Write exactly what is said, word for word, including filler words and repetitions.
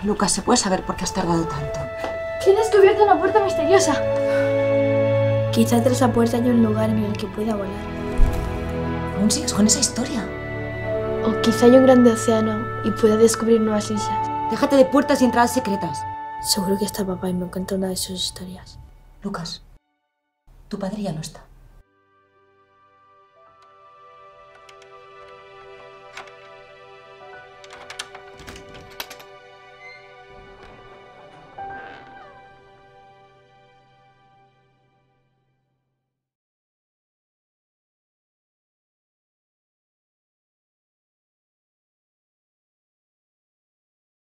Lucas, ¿se puede saber por qué has tardado tanto? ¿He descubierto una puerta misteriosa? Quizá tras la puerta hay un lugar en el que pueda volar. ¿Aún sigues con esa historia? O quizá hay un grande océano y pueda descubrir nuevas islas. Déjate de puertas y entradas secretas. Seguro que está papá y me cuenta una de sus historias. Lucas, tu padre ya no está.